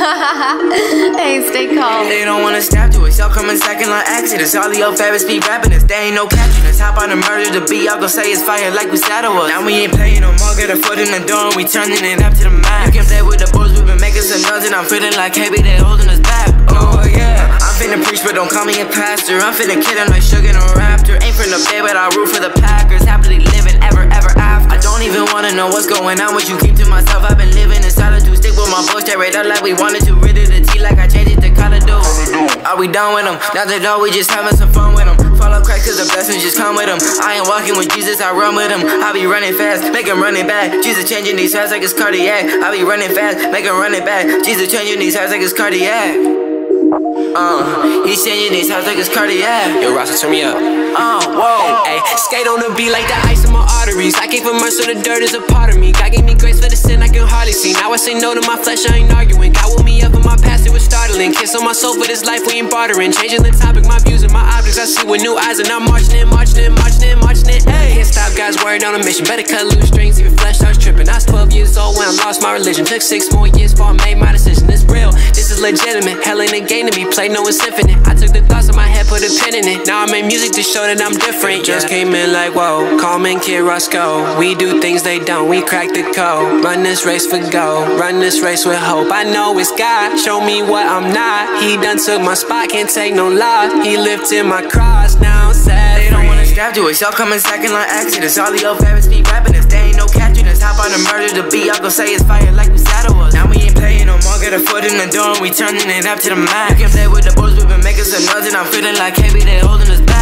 Hey, stay calm. They don't wanna snap to us, y'all coming second like accidents. All of your favorites be rapping us, they ain't no catching us. Hop on the murder the beat, y'all gon' say it's fire like we saddle us. Now we ain't playing no more, get a foot in the door and we turning it up to the max. You can play with the bulls, we been making some noise and I'm feeling like KB, they holding us back. Oh yeah, I'm finna preach but don't call me a pastor. I'm finna kid him like Sugar and a Raptor. Ain't from the bay but I root for the Packers. Happily living ever after. I don't even wanna know what's going on with you, keep to myself. I've been living in solitude, stick with my boys, stay right up like we wanted to. Rid of the tea like I changed it to color do. Are we done with them? Not at all, we just having some fun with them. Follow Christ cause the blessings just come with them. I ain't walking with Jesus, I run with him. I be running fast, make him running back. Jesus changing these hearts like it's cardiac. I be running fast, make him running back. Jesus changing these hearts like it's cardiac. He's changing these hearts like it's cardiac. Yo, Rosco, turn me up. Whoa. Ay, skate on the beat like the ice in my arteries. I came from mercy, so the dirt is a part of me. God gave me grace for the sin I can hardly see. Now I say no to my flesh, I ain't arguing. God woke me up and my past, it was startling. Kiss on my soul for this life, we ain't bartering. Changing the topic, my views and my objects I see with new eyes. And I'm marching in, marching in, marching in, marching in. Ay. Can't stop, God's word on a mission. Better cut loose strings, even flesh starts tripping. I was 12 years old when I lost my religion. Took 6 more years before I made my decision. It's real, this is legitimate. Hell ain't a game to me, play no it's infinite. I took the thoughts in my head, put a pen in it. Now I make music to show that I'm different. Just came in like whoa, call me Kid Rosco. We do things they don't, we crack the code. Run this race for gold, run this race with hope. I know it's God, show me what I'm not. He done took my spot, can't take no loss. He lifted my cross, now I'm sad. They don't wanna strap to us, y'all coming second like accidents. All of your favorites be rapping us, they ain't no catching us. Hop on the murder the beat, y'all gon' say it's fire like we saddle us. Now we ain't playing no more, get a foot in the door and we turning it up to the max. You can play with the bulls, we been making some noise and I'm feeling like KB, they holding us back.